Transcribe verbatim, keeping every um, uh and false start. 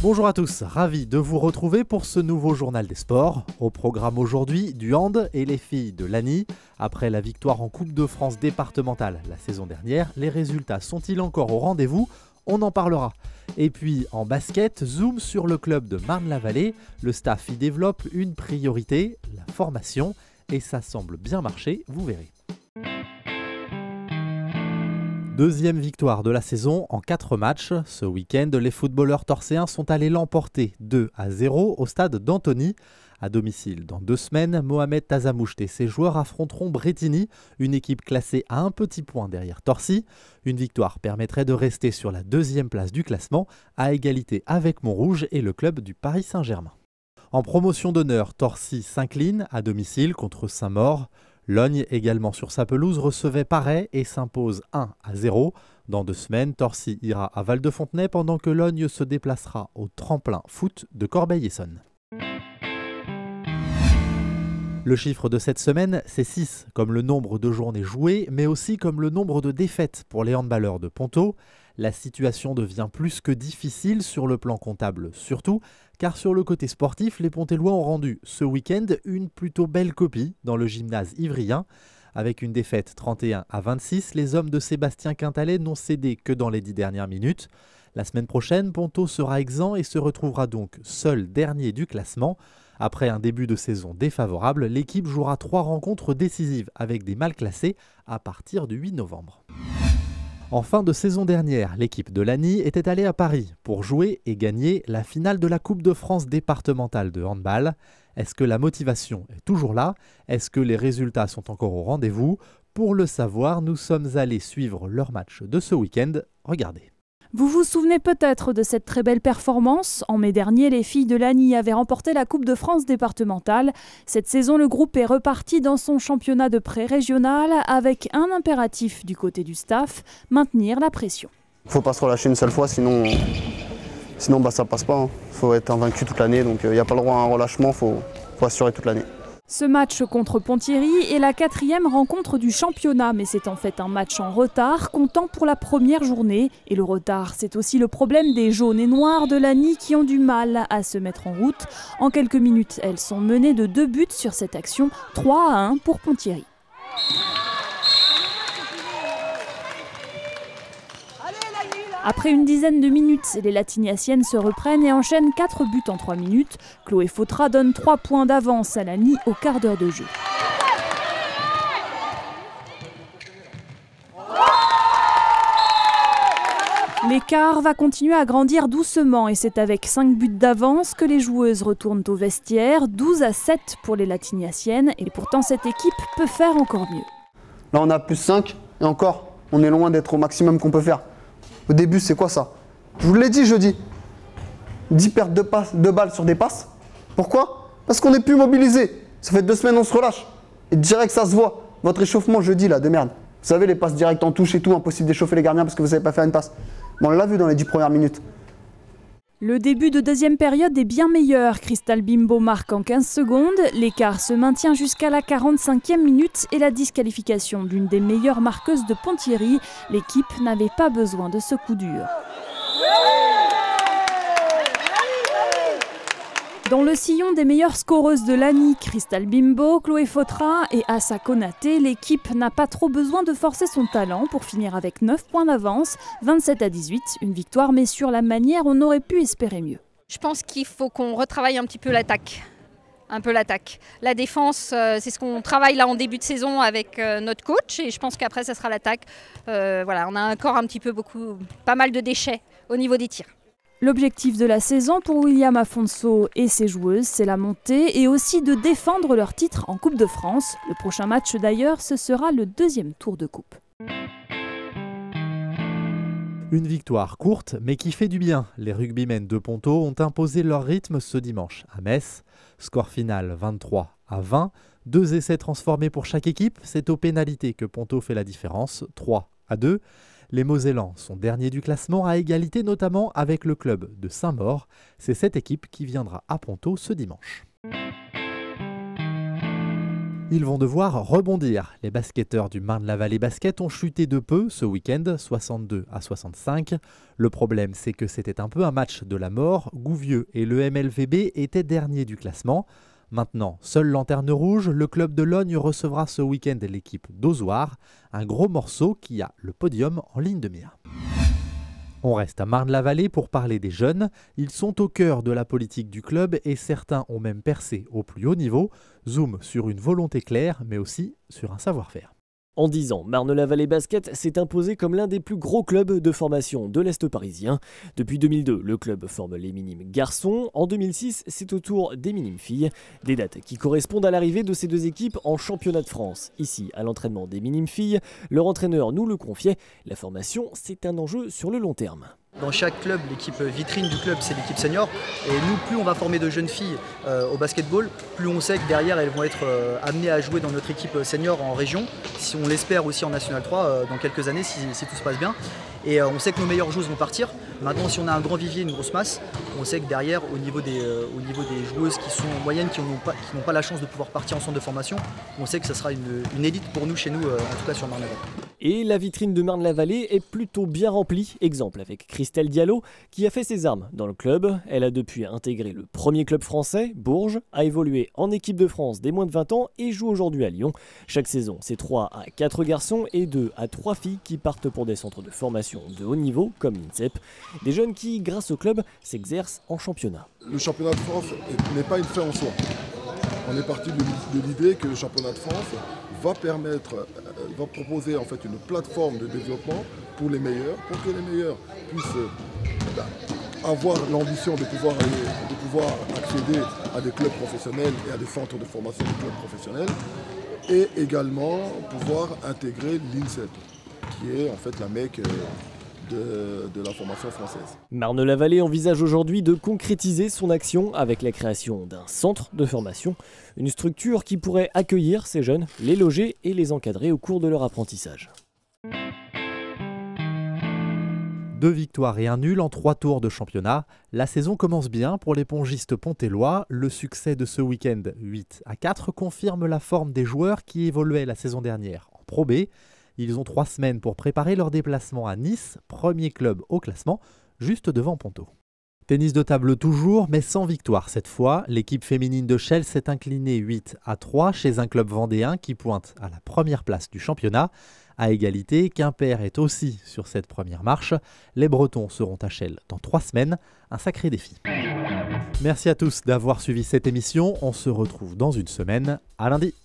Bonjour à tous, ravi de vous retrouver pour ce nouveau journal des sports. Au programme aujourd'hui, du hand et les filles de Lagny. Après la victoire en Coupe de France départementale la saison dernière, les résultats sont-ils encore au rendez-vous? On en parlera. Et puis en basket, zoom sur le club de Marne-la-Vallée. Le staff y développe une priorité, la formation. Et ça semble bien marcher, vous verrez. Deuxième victoire de la saison en quatre matchs. Ce week-end, les footballeurs torséens sont allés l'emporter deux à zéro au stade d'Antony. À domicile, dans deux semaines, Mohamed Tazamoucht et ses joueurs affronteront Bretigny, une équipe classée à un petit point derrière Torcy. Une victoire permettrait de rester sur la deuxième place du classement, à égalité avec Montrouge et le club du Paris Saint-Germain. En promotion d'honneur, Torcy s'incline à domicile contre Saint-Maur. Logne, également sur sa pelouse, recevait Paray et s'impose un à zéro. Dans deux semaines, Torcy ira à Val-de-Fontenay pendant que Logne se déplacera au tremplin foot de Corbeil-Essonnes. Le chiffre de cette semaine, c'est six, comme le nombre de journées jouées, mais aussi comme le nombre de défaites pour les handballeurs de Ponto. La situation devient plus que difficile sur le plan comptable surtout, car sur le côté sportif, les Pontellois ont rendu ce week-end une plutôt belle copie dans le gymnase ivrien. Avec une défaite trente et un à vingt-six, les hommes de Sébastien Quintalet n'ont cédé que dans les dix dernières minutes. La semaine prochaine, Ponto sera exempt et se retrouvera donc seul dernier du classement. Après un début de saison défavorable, l'équipe jouera trois rencontres décisives avec des mal classés à partir du huit novembre. En fin de saison dernière, l'équipe de Lagny était allée à Paris pour jouer et gagner la finale de la Coupe de France départementale de handball. Est-ce que la motivation est toujours là? Est-ce que les résultats sont encore au rendez-vous? Pour le savoir, nous sommes allés suivre leur match de ce week-end. Regardez. Vous vous souvenez peut-être de cette très belle performance. En mai dernier, les filles de Lagny avaient remporté la Coupe de France départementale. Cette saison, le groupe est reparti dans son championnat de pré-régional avec un impératif du côté du staff, maintenir la pression. Il ne faut pas se relâcher une seule fois, sinon, sinon bah, ça ne passe pas. Il hein. faut être invaincu toute l'année, donc il euh, n'y a pas le droit à un relâchement, il faut, faut assurer toute l'année. Ce match contre Ponthierry est la quatrième rencontre du championnat, mais c'est en fait un match en retard, comptant pour la première journée. Et le retard, c'est aussi le problème des jaunes et noirs de Lagny qui ont du mal à se mettre en route. En quelques minutes, elles sont menées de deux buts sur cette action, trois à un pour Ponthierry. Après une dizaine de minutes, les Latiniaciennes se reprennent et enchaînent quatre buts en trois minutes. Chloé Fautra donne trois points d'avance à Lagny au quart d'heure de jeu. L'écart va continuer à grandir doucement et c'est avec cinq buts d'avance que les joueuses retournent au vestiaire, douze à sept pour les Latiniaciennes et pourtant cette équipe peut faire encore mieux. Là on a plus cinq et encore, on est loin d'être au maximum qu'on peut faire. Au début, c'est quoi ça? Je vous l'ai dit jeudi. dix pertes de, passes, de balles sur des passes. Pourquoi? Parce qu'on n'est plus mobilisé. Ça fait deux semaines, on se relâche. Et direct, ça se voit. Votre échauffement jeudi, là, de merde. Vous savez, les passes directes en touche et tout, impossible d'échauffer les gardiens parce que vous ne savez pas faire une passe. Bon, on l'a vu dans les dix premières minutes. Le début de deuxième période est bien meilleur. Crystal Bimbo marque en quinze secondes. L'écart se maintient jusqu'à la quarante-cinquième minute et la disqualification d'une des meilleures marqueuses de Ponthierry. L'équipe n'avait pas besoin de ce coup dur. Dans le sillon des meilleures scoreuses de Lagny, Crystal Bimbo, Chloé Fautra et Assa Konaté, l'équipe n'a pas trop besoin de forcer son talent pour finir avec neuf points d'avance, vingt-sept à dix-huit, une victoire, mais sur la manière, on aurait pu espérer mieux. Je pense qu'il faut qu'on retravaille un petit peu l'attaque. Un peu l'attaque. La défense, euh, c'est ce qu'on travaille là en début de saison avec euh, notre coach et je pense qu'après, ça sera l'attaque. Euh, voilà, on a encore un petit peu beaucoup, pas mal de déchets au niveau des tirs. L'objectif de la saison pour William Afonso et ses joueuses, c'est la montée et aussi de défendre leur titre en Coupe de France. Le prochain match d'ailleurs, ce sera le deuxième tour de coupe. Une victoire courte mais qui fait du bien. Les rugbymen de Ponto ont imposé leur rythme ce dimanche à Metz. Score final vingt-trois à vingt. Deux essais transformés pour chaque équipe. C'est aux pénalités que Ponto fait la différence, trois à deux. Les Mosellans sont derniers du classement à égalité notamment avec le club de Saint-Maur. C'est cette équipe qui viendra à Ponto ce dimanche. Ils vont devoir rebondir. Les basketteurs du Marne-la-Vallée Basket ont chuté de peu ce week-end, soixante-deux à soixante-cinq. Le problème, c'est que c'était un peu un match de la mort. Gouvieux et le M L V B étaient derniers du classement. Maintenant, seule lanterne rouge, le club de Logne recevra ce week-end l'équipe d'Ozoir, un gros morceau qui a le podium en ligne de mire. On reste à Marne-la-Vallée pour parler des jeunes. Ils sont au cœur de la politique du club et certains ont même percé au plus haut niveau. Zoom sur une volonté claire, mais aussi sur un savoir-faire. En dix ans, Marne-la-Vallée Basket s'est imposé comme l'un des plus gros clubs de formation de l'Est parisien. Depuis deux mille deux, le club forme les minimes garçons. En deux mille six, c'est au tour des minimes filles. Des dates qui correspondent à l'arrivée de ces deux équipes en championnat de France. Ici, à l'entraînement des minimes filles, leur entraîneur nous le confiait. La formation, c'est un enjeu sur le long terme. Dans chaque club, l'équipe vitrine du club, c'est l'équipe senior. Et nous, plus on va former de jeunes filles euh, au basketball, plus on sait que derrière, elles vont être euh, amenées à jouer dans notre équipe senior en région. Si on l'espère aussi en National trois euh, dans quelques années, si, si tout se passe bien. Et euh, on sait que nos meilleures joueuses vont partir. Maintenant, si on a un grand vivier, une grosse masse, on sait que derrière, au niveau des, euh, au niveau des joueuses qui sont moyennes, qui n'ont pas, qui n'ont pas la chance de pouvoir partir en centre de formation, on sait que ce sera une, une élite pour nous, chez nous, euh, en tout cas sur Marne-la-Vallée. Et la vitrine de Marne-la-Vallée est plutôt bien remplie. Exemple avec Christelle Diallo, qui a fait ses armes dans le club. Elle a depuis intégré le premier club français, Bourges, a évolué en équipe de France des moins de vingt ans et joue aujourd'hui à Lyon. Chaque saison, c'est trois à quatre garçons et deux à trois filles qui partent pour des centres de formation de haut niveau, comme l'INSEP. Des jeunes qui, grâce au club, s'exercent en championnat. Le championnat de France n'est pas une fin en soi. On est parti de l'idée que le championnat de France va permettre, va proposer en fait une plateforme de développement pour les meilleurs, pour que les meilleurs puissent ben, avoir l'ambition de pouvoir, aller, de pouvoir accéder à des clubs professionnels et à des centres de formation de clubs professionnels, et également pouvoir intégrer l'INSEP, qui est en fait la mecque De, de la formation française. Marne-la-Vallée envisage aujourd'hui de concrétiser son action avec la création d'un centre de formation, une structure qui pourrait accueillir ces jeunes, les loger et les encadrer au cours de leur apprentissage. Deux victoires et un nul en trois tours de championnat. La saison commence bien pour les pongistes pontellois. Le succès de ce week-end huit à quatre confirme la forme des joueurs qui évoluaient la saison dernière en Pro B. Ils ont trois semaines pour préparer leur déplacement à Nice, premier club au classement, juste devant Ponto. Tennis de table toujours, mais sans victoire cette fois. L'équipe féminine de Chelles s'est inclinée huit à trois chez un club vendéen qui pointe à la première place du championnat. À égalité, Quimper est aussi sur cette première marche. Les Bretons seront à Chelles dans trois semaines, un sacré défi. Merci à tous d'avoir suivi cette émission. On se retrouve dans une semaine. À lundi.